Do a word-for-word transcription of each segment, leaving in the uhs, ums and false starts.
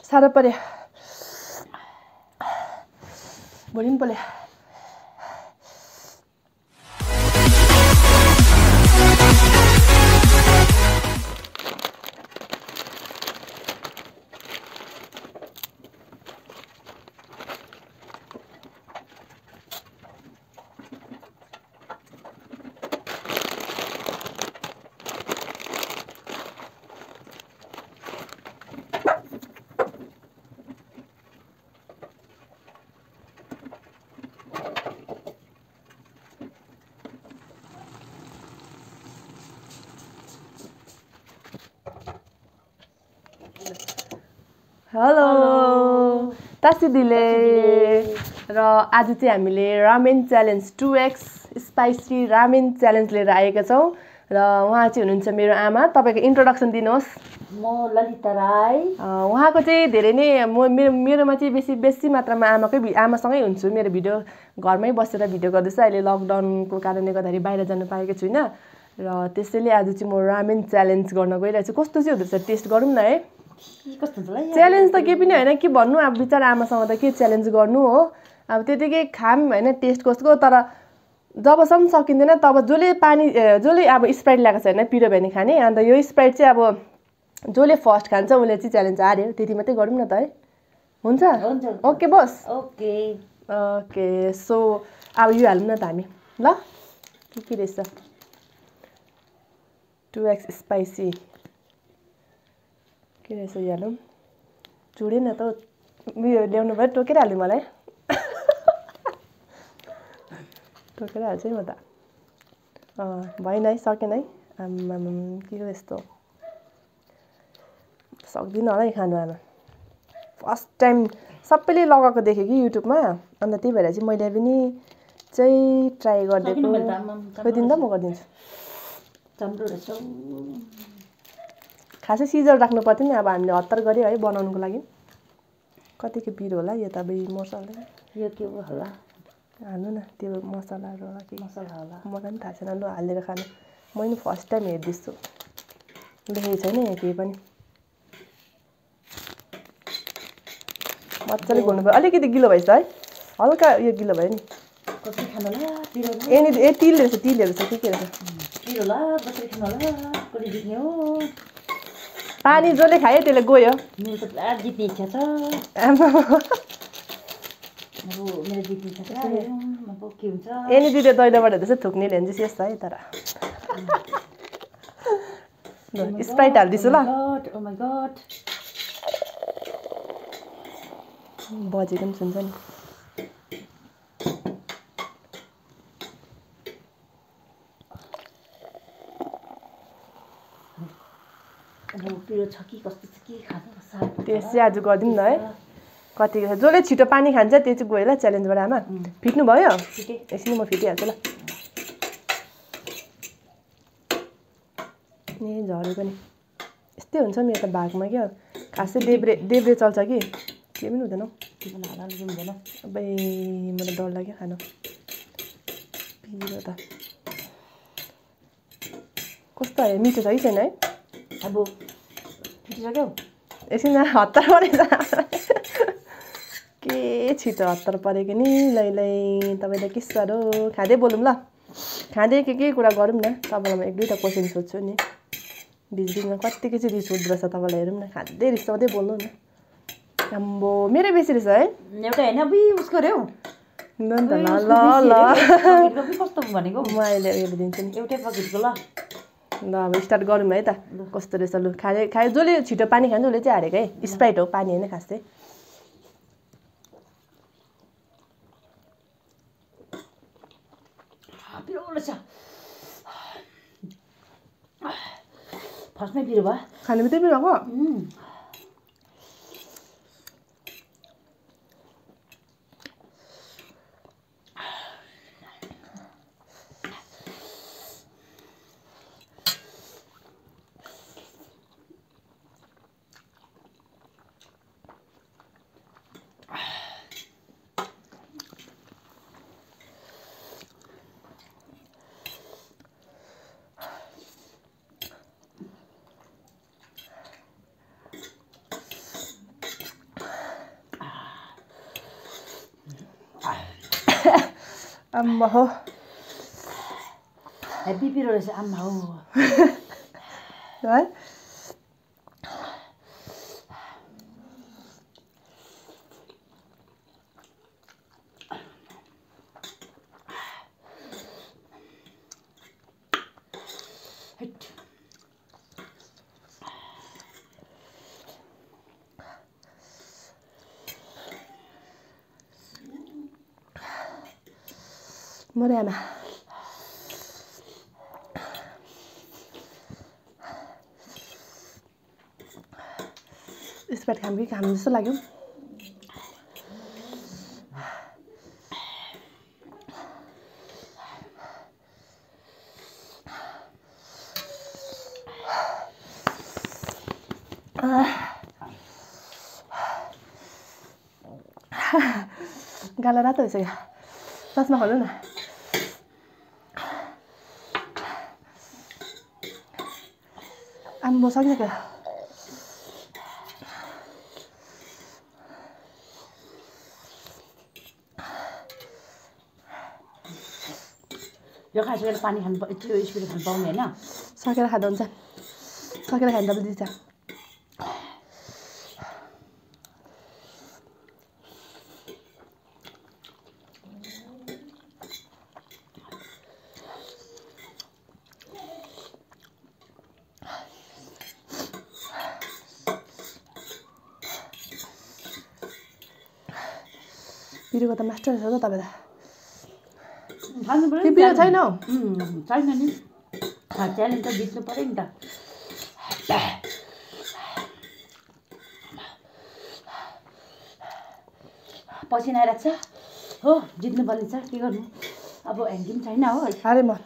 साह्रो पर्यो भोलि पनि पर्यो हेलो तासी दिले र आज चाहिँ हामीले ramen challenge two X spicy ramen challenge लिएर आएका छौँ र उहाँ चाहिँ हुनुहुन्छ मेरो आमा तपाईको इन्ट्रोडक्सन दिनुहोस् म ललिता राई उहाँको चाहिँ धेरै नै म मेरो मेरोमा चाहिँ बेसी बेसी मात्रामा आमाकै आमासँगै हुन्छु मेरो भिडियो घरमै बसेर भिडियो गर्दैछ अहिले लकडाउनको कारणले गर्दाखेरि बाहिर जान पाएको छुइनँ र त्यसैले आज चाहिँ म रामेन च्यालेन्ज गर्न गइरहेको छु कस्तो चाहिँ हुँदैछ टेस्ट गरौँ न है कस्तो हुन्छ ल च्यालेन्ज त के पनि होइन के भन्नु अब बिचारा आमासँग त के च्यालेन्ज गर्नु हो अब त्यतिकै खाम होइन टेस्ट कस्तो तर जबसम्म सकिँदैन तब जसले पानी जसले अब स्प्राइट ल्याएको छ होइन पिरो भने खाने अन्त यो स्प्राइट चाहिँ अब जसले फर्स्ट खान्छ उसले चाहिँ च्यालेन्ज हार्यो त्यति मात्रै गरौँ न त है हुन्छ हुन्छ ओके बस ओके ओके सो अब यो हालौँ न त हामी ल के के रहेछ टू एक्स स्पाइसी के रहेछ यो हालौँ चुडेन त उयो ल्याउनु भयो टोकेर हाल्नु मलाई टोकेर हाल्छ है म त अँ भएन है सकेन है आम्माम के हो यस्तो सक्दिनँ होला है खानु आमा फर्स्ट टाइम सबैले लगाएको देखेँ कि युट्युबमा अन्त त्यही भएर चाहिँ मैले पनि चाहिँ ट्राई गरिदिएको खोइदिनु त म गरिदिन्छु खासै सिजर राख्नु पर्थ्यो नि अब हामीले हतार गऱ्यो है बनाउनुको लागि कतिको पिरो होला यो त अब मसला यो के होला हाल्नु न त्यो मसलाहरू होला के मसला होला मलाई पनि थाहा छैन लु हालेर खानु मैले फर्स्ट टाइम हेर्दैछु देखेको छैन यहाँ केही पनि मजाले घुल्नु भयो अलिकति गिलो भएछ है हल्का यो गिलो भयो नि कसरी खानु होला पिरो ए नि ए तिल रहेछ तिलहरू छ के के रहेछ पिरो होला कसरी खानु होला कसरी जित्ने हो पानी जसले खायो त्यसले गयो मेरो त पुरा जित्ने इच्छा छ आमा अब मेरो जित्ने इच्छा छ अब के हुन्छ ए नि दिदी दैलोबाट त्यसै थुक्ने ल्यान्छ चाहिँ यस्तो है तर स्प्राइट हाल्दिछु ल ओ माय गॉड बजेको पनि सुन्छ नि पिरो छ कि कस्तो छ के खानु त्यस चाहिँ आज गरिदिउँ न है कति जसले छिटो पानी खान्छ त्यो चाहिँ गयो ल च्यालेन्जबाट आमा फिट्नु भयो एकछिन म फिटिहाल्छु ल ए झऱ्यो पनि यस्तै हुन्छ नि यता भागमा क्या खासै देब्रे देब्रे चल्छ कि के पनि हुँदैन हुँदैन अबै मलाई डर लाग्यो खानु पिरो त कस्तो आयो मिठो छ कि छैन है अब फिटिसक्यो एकछिन हतार परेछ के छिटो हतार परेको नि लै लै तपाईँलाई के साह्रो खाँदै बोलौँ ल खाँदै के के कुरा गरौँ न तपाईँलाई म एक दुईवटा क्वेसन सोध्छु नि बिच बिचमा कतिको चाहिँ रिस उठ्दो रहेछ तपाईँलाई हेरौँ न खाँदै रिस मात्रै बोल्नु न आम्बो मेरै बेसी रहेछ है एउटा होइन अबुई उसको रे हौ ल ल ल कस्तो भनेको म अहिले उयो दिन्छु नि एउटै पकेटको ल ल अब स्टार्ट गरौँ है त कस्तो रहेछ लु खाए खायो जसले छिटो पानी खान्छ उसले चाहिँ हारेको है स्प्राइट हो पानी होइन खास चाहिँ पिरो रहेछ फर्स्टमै पिरो भयो खानु मात्रै पिरो भएको आम्मा हो हेभी पिरो रहेछ आम्मा हो है मरे आमा स्प्राइट खाम कि खाम जस्तो लाग्यो गाला रातो भइसक्यो चस्मा खोल्नु न आम्बो सकिसक्यो यो खाइसकेर पानी खानु त्यो स्पिड खानु पाउने होइन सकेर खाँदा हुन्छ सकेर खाँदा पनि दिन्छ पिरोको त मास्टर रहेछ त तपाईँ त खानु पर्यो के पिरो छैन हौ छैन नि च्यालेन्ज त जित्नु पर्यो नि त पसिना आइरहेको छ हो जित्नु पर्ने छ के गर्नु अब ह्याङ्गिङ छैन हो अरे म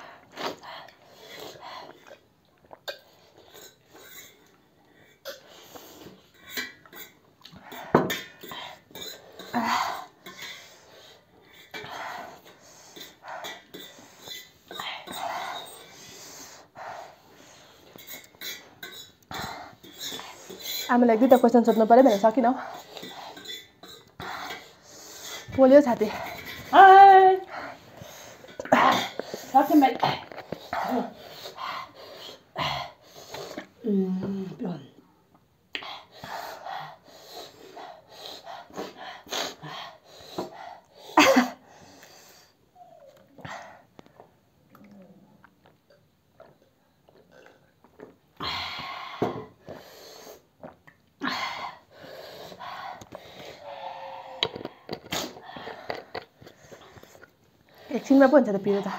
आमालाई एक दुईवटा क्वेसन सोध्नु पऱ्यो भनेर सकिनँ पोल्यो छाती सक्यो मैले एकछिनमा पो हुन्छ त पिरो त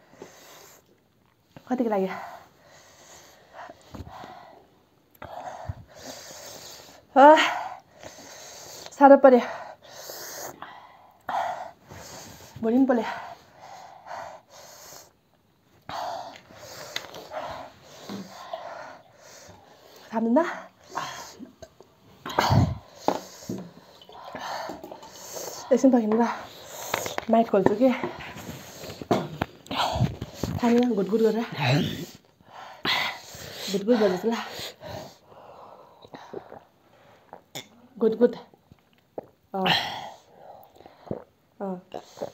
कतिको लाग्यो साह्रो पर्यो भोलि पनि पोल्यो खानु एकछिन पर्खिनु ल माइक खोल्छु कि खानु गुडगुड गरेर गुडगुड गर्दैछु ल गुडगुड अँ अँ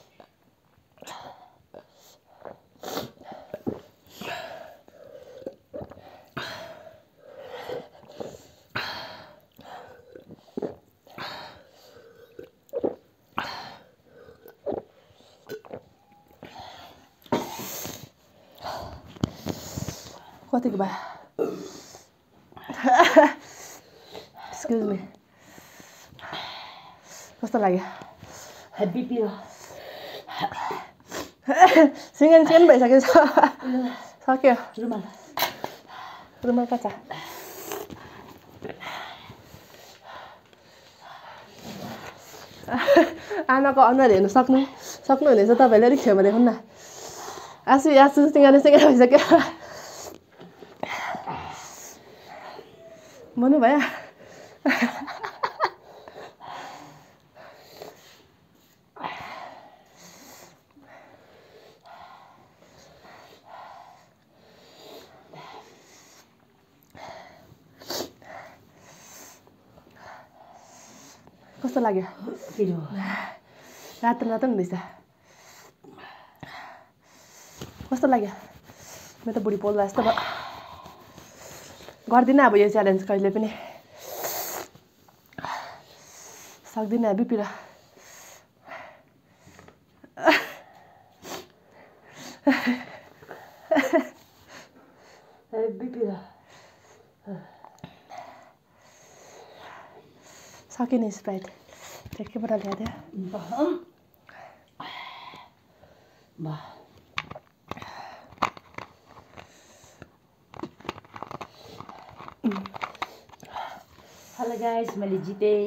कतिको भयो एक्सक्युज मी कस्तो लाग्यो हेभी पिरो सिँगन सिँगन भइसक्यो सक्यो रुमाल रुमाल कहाँ छ आमाको अनुहार हेर्नु सक्नु सक्नुहुनेछ तपाईँले अलिक छेउमा देखाउनु न आसु आसु सिँगन सिँगन भइसक्यो भन्नु भयो कस्तो लाग्यो पिरो रातो रातो हुँदैछ कस्तो लाग्यो म त बुढी पोल्दा जस्तो भयो गर्दिनँ अब यो च्यालेन्ज कहिले पनि सक्दिनँ बिपी र बिपी र सकेँ नि स्प्राइट ठ्याक्कैबाट ल्याइदियो हेलो गाइस मैले जितेँ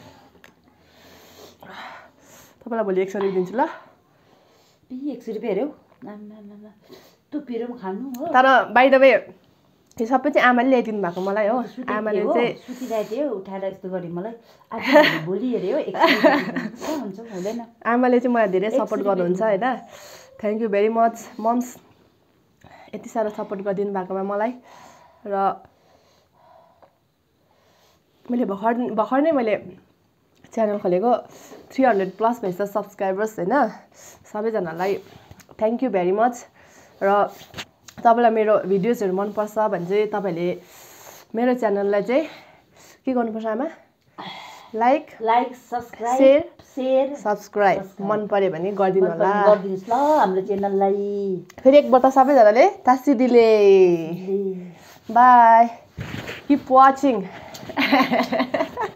तपाईँलाई भोलि एक सय रुपियाँ दिन्छु ल एक सय रुपियाँ अरे हौ तँ पिरो पनि खानु हो तर बाइ द वे यो सबै चाहिँ आमाले ल्याइदिनु भएको मलाई हो आमाले चाहिँ सुतिरहेको थियो उठाएर यस्तो गरे मलाई आज भोलि हेऱ्यो हो एक सय रुपियाँ हुन्छ हुँदैन आमाले चाहिँ मलाई धेरै सपोर्ट गर्नुहुन्छ होइन thank you very much moms यति साह्रो सपोर्ट गरिदिनु भएकोमा मलाई र मैले भर्खर भर्खर नै मैले च्यानल खोलेको थ्री हन्ड्रेड प्लस भएछ सब्सक्राइबर्स होइन सबैजनालाई थ्याङ्क यू भेरी मच र तपाईँलाई मेरो भिडियोजहरू मनपर्छ भने चाहिँ तपाईँहरूले मेरो च्यानललाई चाहिँ के गर्नुपर्छ आमा like like subscribe share share subscribe मन पर्यो भने गरिदिनु होला गरिदिनुहोस् ल हाम्रो च्यानललाई फेरि एकपल्ट सबैजनाले टाँसी दिले बाई किप वाचिङ